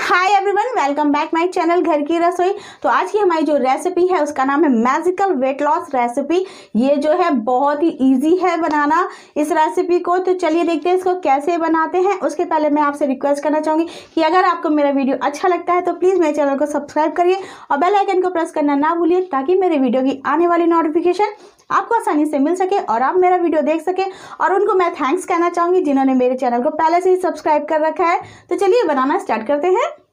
Hi everyone, welcome back my channel Ghar ki रसोई। तो आज की हमारी जो रेसिपी है उसका नाम है मैजिकल वेट लॉस रेसिपी। ये जो है बहुत ही इजी है बनाना इस रेसिपी को। तो चलिए देखते हैं इसको कैसे बनाते हैं। उसके पहले मैं आपसे रिक्वेस्ट करना चाहूँगी कि अगर आपको मेरा वीडियो अच्छा लगता है तो प्लीज़ मेरे चैनल को सब्सक्राइब करिए और बेल आइकन को प्रेस करना ना भूलिए, ताकि मेरे वीडियो की आने वाली नोटिफिकेशन आपको आसानी से मिल सके और आप मेरा वीडियो देख सके। और उनको मैं थैंक्स कहना चाहूँगी जिन्होंने मेरे चैनल को पहले से ही सब्सक्राइब कर रखा है। तो चलिए बनाना स्टार्ट करते हैं।